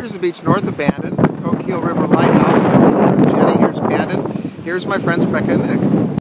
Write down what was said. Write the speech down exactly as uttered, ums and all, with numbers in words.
Here's the beach north of Bandon, the Coquille River Lighthouse. I'm staying on the jetty. Here's Bandon. Here's my friends Rebecca and Nick.